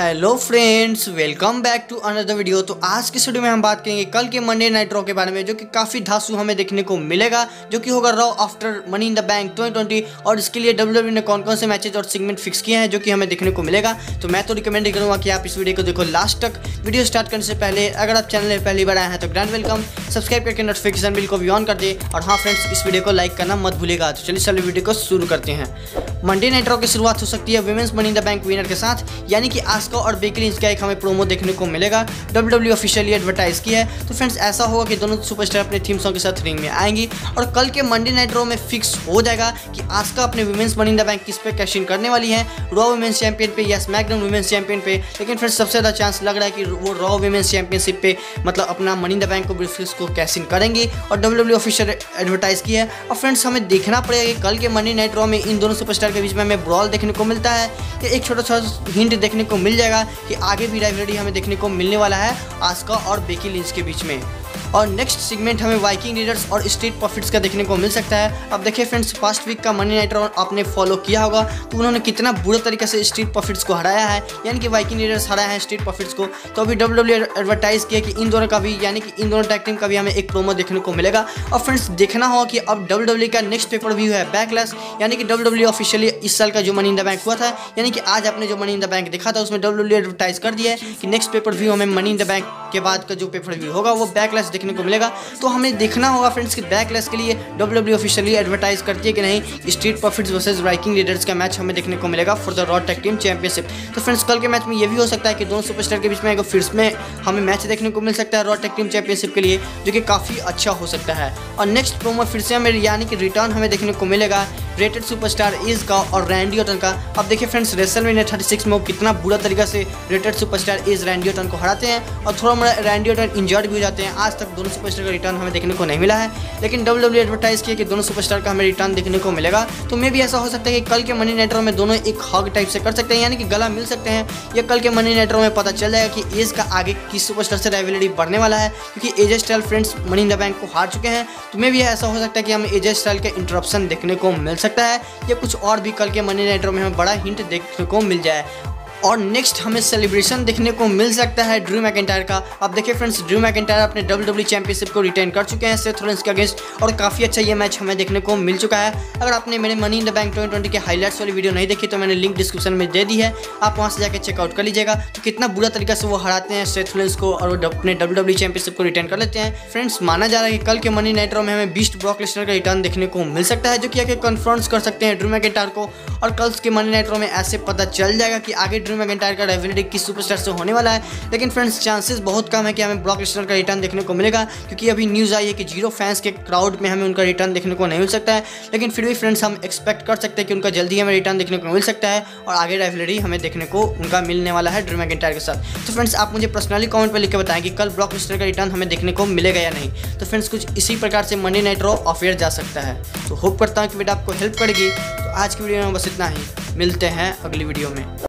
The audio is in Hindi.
Hello friends, welcome back to another video. तो आज की वीडियो में हम बात करेंगे कल के मंडे नाइट रॉ के बारे में, जो कि काफ़ी धांसू हमें देखने को मिलेगा, जो कि होगा Raw after Money in the Bank 2020। और इसके लिए WWE ने कौन कौन से मैचेज और सेगमेंट फिक्स किए हैं जो कि हमें देखने को मिलेगा। तो मैं तो रिकमेंड करूँगा कि आप इस वीडियो को देखो लास्ट तक। वीडियो स्टार्ट करने से पहले अगर आप चैनल में पहली बार आए हैं तो ग्रैंड वेलकम, सब्सक्राइब करके नोटिफिकेशन बिल को भी ऑन कर दे। और हाँ फ्रेंड्स, इस वीडियो को लाइक करना मत भूलिएगा। तो चलिए चलिए वीडियो को शुरू करते हैं। मंडे नाइट रॉ की शुरुआत हो सकती है women's Money in the Bank winner के साथ, यानी कि आस्का और बेकी लिंच का एक हमें प्रोमो देखने को मिलेगा। WWE ऑफिशियली एडवर्टाइज की है। तो फ्रेंड्स, ऐसा होगा कि दोनों सुपरस्टार अपने थीम सॉन्ग के साथ रिंग में आएंगी। और कल के मंडे नाइट रॉ में फिक्स हो जाएगा कि आस्का अपने women's Money in the Bank किस पे कैश इन करने वाली है, रॉ वुमेन्स चैंपियन पे या स्मैकडाउन वुमेन्स चैंपियन पे। लेकिन फ्रेंड्स, सबसे ज़्यादा चांस लग रहा है कि वो रॉ वुमेन्स चैंपियनशिप पे मतलब अपना मनी इन द बैंक को ब्रीफकेस को कैश इन करेंगी। और WWE ऑफिशियल एडवर्टाइज की है। और फ्रेंड्स, हमें देखना पड़ेगा कि कल के मंडे नाइट रॉ में इन दोनों सुपरस्टार के बीच में हमें ब्रॉल देखने को मिलता है या एक छोटा सा हिंट देखने को मिल जाएगा कि आगे भी राइवलरी हमें देखने को मिलने वाला है आस्का और बेकी लिंच के बीच में। और नेक्स्ट सेगमेंट हमें वाइकिंग लीडर्स और स्ट्रीट प्रॉफिट्स का देखने को मिल सकता है। अब देखिए फ्रेंड्स, पास्ट वीक का मनी नाइट रॉ आपने फॉलो किया होगा, तो उन्होंने कितना बुरे तरीके से स्ट्रीट प्रॉफिट्स को हराया है, यानी कि वाइकिंग लीडर्स हराया है स्ट्रीट प्रॉफिट्स को। तो अभी WWE एडवर्टाइज किया कि इन दोनों का भी, यानी कि इन दोनों टैग टीम का भी हमें एक प्रोमो देखने को मिलेगा। और फ्रेंड्स, देखना होगा कि अब WWE का नेक्स्ट पेपर व्यू है बैकलैश, यानी कि WWE ऑफिशियली इस साल का जो मनी इन द बैंक हुआ था, यानी कि आज आपने जो मनी इन द बैंक देखा था उसमें WWE एडवर्टाइज कर दिया है कि नेक्स्ट पेपर व्यू हमें मनी इन द बैंक के बाद का जो पेपर व्यू होगा वो बैकलैश देखने को मिलेगा। तो हमें देखना होगा फ्रेंड्स कि बैकलैश के लिए WWE ऑफिशियली एडवर्टाइज करती है कि नहीं Street Profits versus Viking Raiders का मैच हमें देखने को मिलेगा for the Raw tag team championship. तो फ्रेंड्स, कल के मैच में ये भी हो सकता है कि दोनों सुपरस्टार के बीच में एक फिर में हमें मैच देखने को मिल सकता है रॉ टैग टीम चैंपियनशिप के लिए, जो कि काफ़ी अच्छा हो सकता है। और नेक्स्ट प्रोमो फिर से हमें, यानी कि रिटर्न हमें देखने को मिलेगा रेटेड सुपरस्टार इज का और रैंडी ऑर्टन का। अब देखिए फ्रेंड्स, रेसलमेनिया 36 में वो कितना बुरा तरीका से rated superstar is Randy Orton को हराते हैं और थोड़ा मोड़ा रैंडी ऑर्टन इंजर्ड भी हो जाते हैं। आज तक दोनों सुपरस्टार का रिटर्न हमें देखने को नहीं मिला है, लेकिन WWE एडवर्टाइज किया कि दोनों सुपरस्टार का हमें रिटर्न देखने को मिलेगा। तो मे भी ऐसा हो सकता है कि कल के मनी नाइट रॉ में दोनों एक हग टाइप से कर सकते हैं, यानी कि गला मिल सकते हैं। या कल के मनी नाइट रॉ में पता चल जाएगा कि एज का आगे किस सुपरस्टार से राइवलरी बढ़ने वाला है, क्योंकि AJ Styles friends Money in the Bank को हार चुके हैं। तो मे भी ऐसा हो सकता है कि हमें एजे स्टाइल के इंटरप्शन देखने को मिल सकता है या कुछ और भी कल के मनी नाइट रॉ में हमें बड़ा हिंट देखने को मिल जाए। और नेक्स्ट हमें सेलिब्रेशन देखने को मिल सकता है ड्रू मैकिंटायर का। अब देखिए फ्रेंड्स, ड्रू मैकिंटायर अपने WWE चैंपियनशिप को रिटेन कर चुके हैं सेथ रॉलिंस के अगेंस्ट, और काफ़ी अच्छा ये मैच हमें देखने को मिल चुका है। अगर आपने मेरे मनी इन द बैंक 2020 के हाईलाइट्स वाली वीडियो नहीं देखी तो मैंने लिंक डिस्क्रिप्शन में दे दी है, आप वहाँ से जाकर चेकआउट कर लीजिएगा। तो कितना बुरा तरीका से वो हराते हैं सेथ रॉलिंस को और वो अपने WWE चैंपियनशिप को रिटेन कर लेते हैं। फ्रेंड्स, माना जा रहा है कि कल के मनी नाइट रॉ में हमें बीस्ट ब्रॉक लेसनर का रिटर्न देखने को मिल सकता है, जो कि आगे कन्फ्रंट कर सकते हैं ड्रू मैकिंटायर को। और कल के मनी नाइट रॉ में ऐसे पता चल जाएगा कि आगे ड्रू मैकिंटायर का किस सुपरस्टार से होने वाला है। लेकिन फ्रेंड्स, चांसेस बहुत कम है कि हमें ब्रॉक लेसनर का रिटर्न देखने को मिलेगा, क्योंकि अभी न्यूज़ आई है कि 0 फैंस के क्राउड में हमें उनका रिटर्न देखने को नहीं मिल सकता है। लेकिन फिर भी फ्रेंड्स, हम एक्सपेक्ट कर सकते हैं कि उनका जल्दी हमें रिटर्न देखने को मिल सकता है और आगे राइवलरी हमें देखने को उनका मिलने वाला है ड्रू मैकिंटायर के साथ। तो फ्रेंड्स, आप मुझे पर्सनली कमेंट पर लिख के बताएं कि कल ब्रॉक लेसनर का रिटर्न हमें देखने को मिलेगा या नहीं। तो फ्रेंड्स, कुछ इसी प्रकार से मनी नाइट रॉ अफेयर जा सकता है। तो होप करता हूँ कि वीडियो आपको हेल्प करेगी। तो आज की वीडियो में बस इतना ही, मिलते हैं अगली वीडियो में।